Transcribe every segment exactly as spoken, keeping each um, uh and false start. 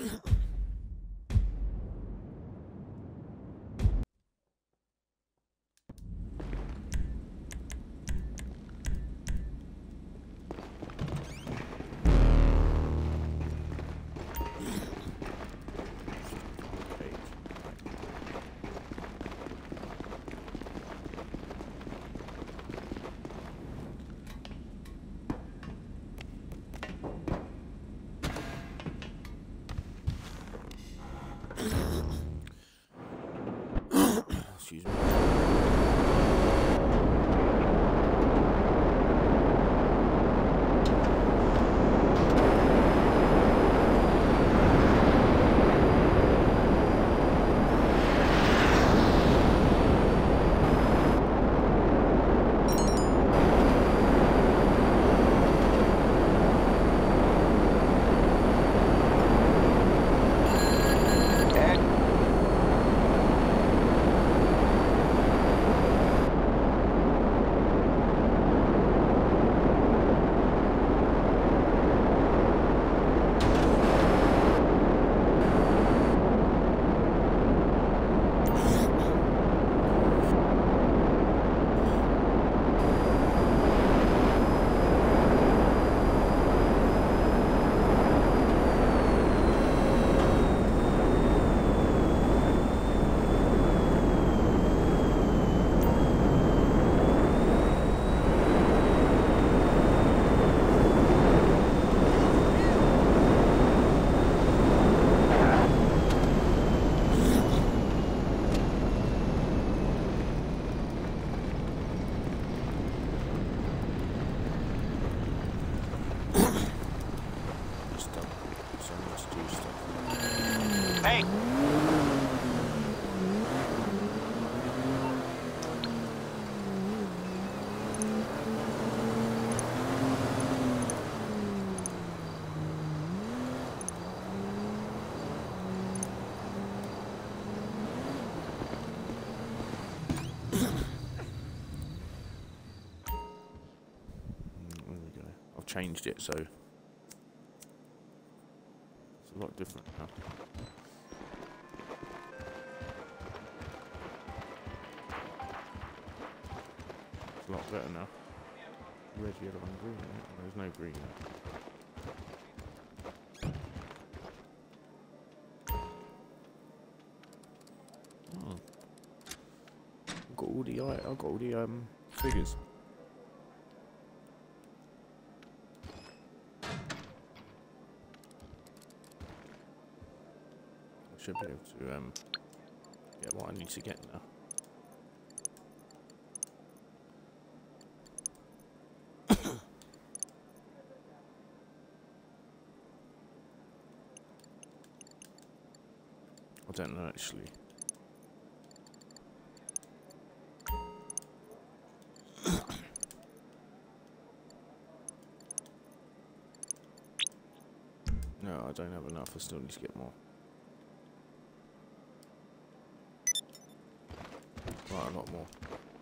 Excuse me. Hey! There we go. I've changed it so it's a lot different now. It's a lot better now. Red, yellow, and green. There's no green. Oh. I've got all the I've got all the um figures. I should be able to um get what I need to get now. I don't know actually. No, I don't have enough. I still need to get more. Quite a lot more.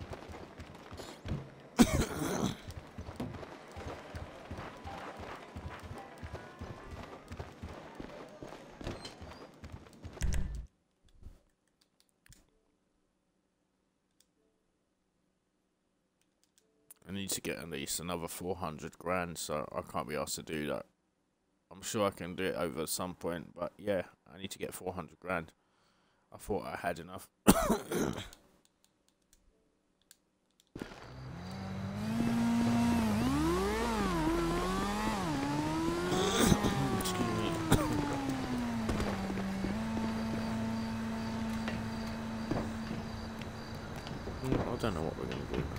I need to get at least another four hundred grand, so I can't be asked to do that. I'm sure I can do it over some point, but yeah, I need to get four hundred grand. I thought I had enough. Excuse me. I don't know what we're going to do.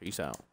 Peace out.